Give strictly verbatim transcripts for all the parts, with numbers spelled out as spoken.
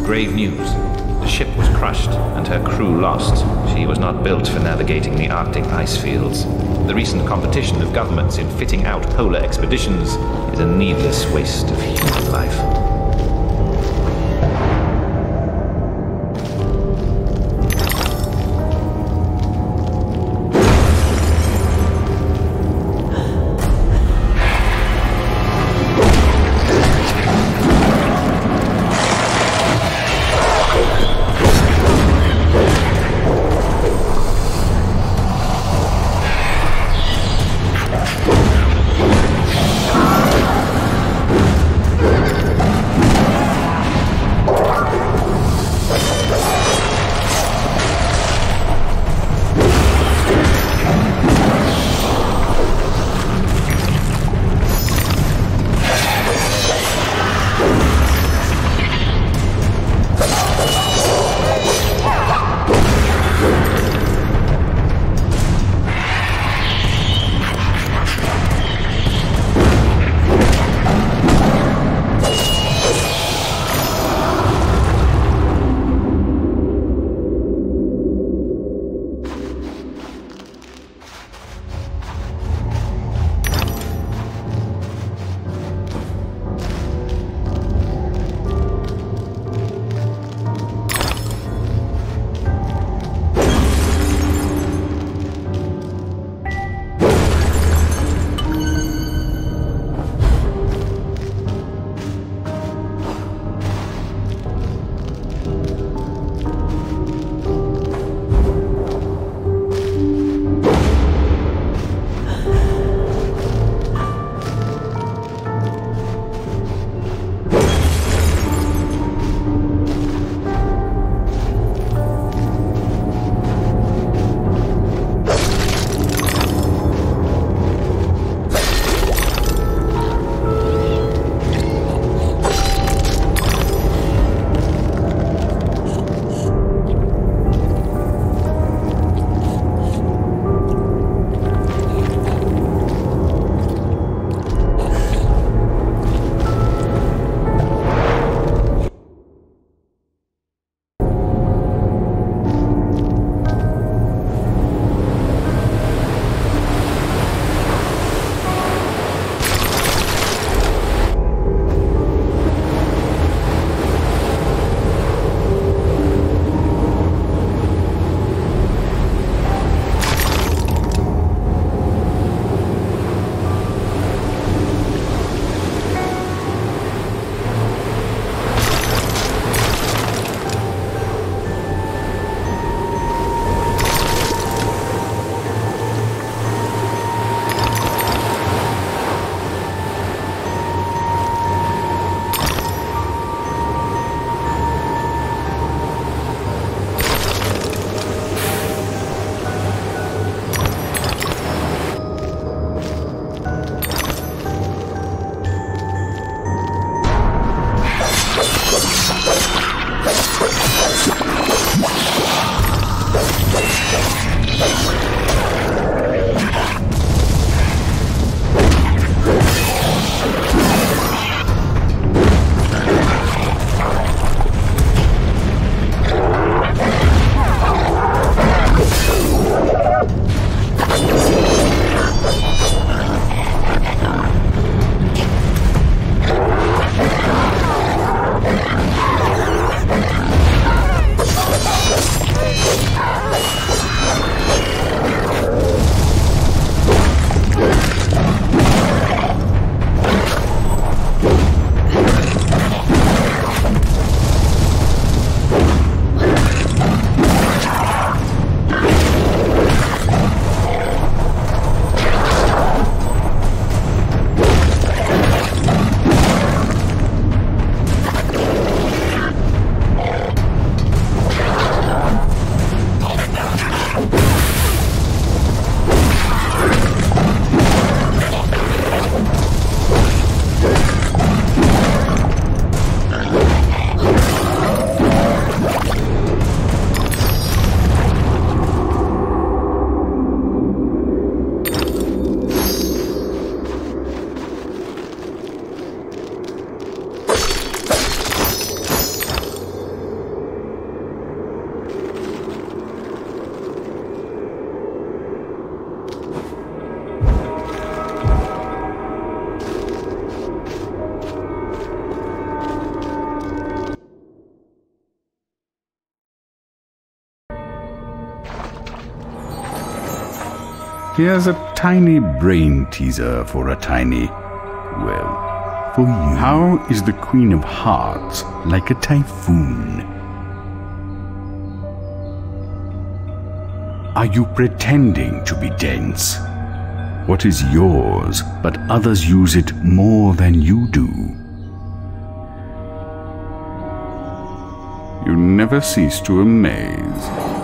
grave news. The ship was crushed and her crew lost. She was not built for navigating the Arctic ice fields. The recent competition of governments in fitting out polar expeditions is a needless waste of human life. Here's a tiny brain teaser for a tiny, well, for you. How is the Queen of Hearts like a typhoon? Are you pretending to be dense? What is yours, but others use it more than you do? You never cease to amaze.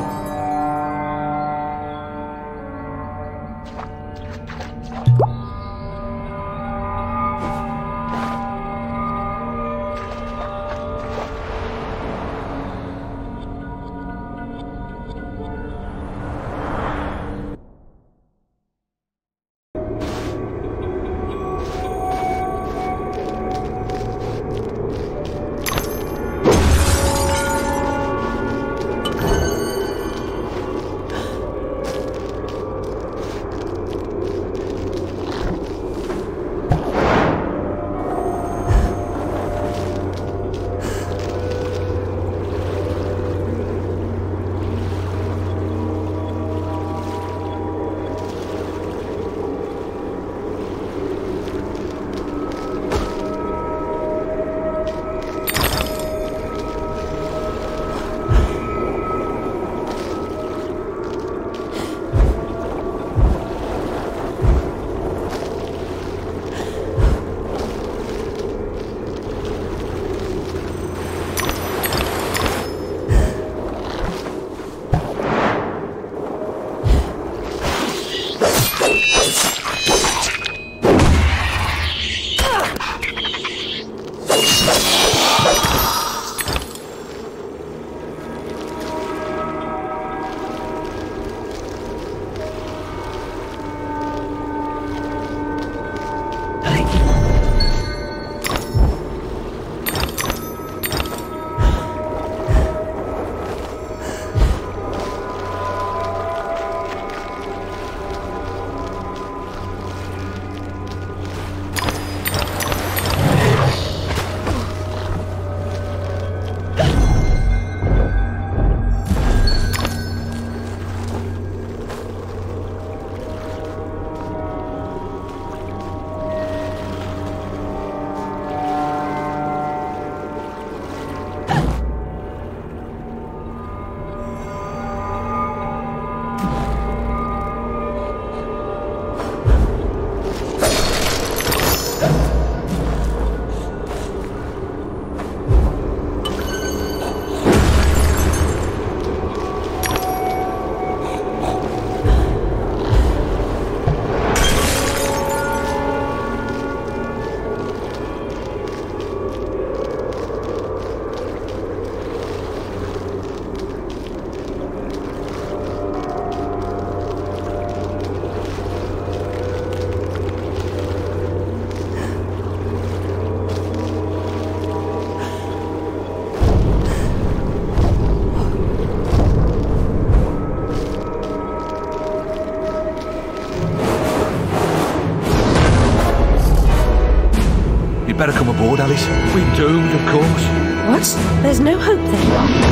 You'd better come aboard, Alice. We're doomed, of course. What? There's no hope then?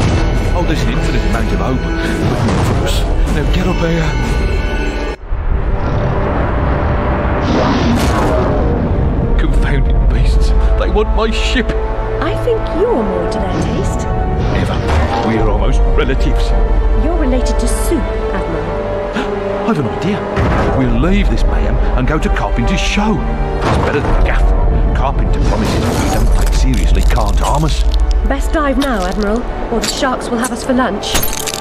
Oh, there's an infinite amount of hope, but not for us. Now get up here. Confounded beasts. They want my ship. I think you're more to their taste. Never. We're almost relatives. You're related to Soup, Admiral. I've an idea. We'll leave this mayhem and go to Carpenter's show. It's better than Gaff. Carpenter promises we don't take seriously can't harm us. Best dive now, Admiral, or the sharks will have us for lunch.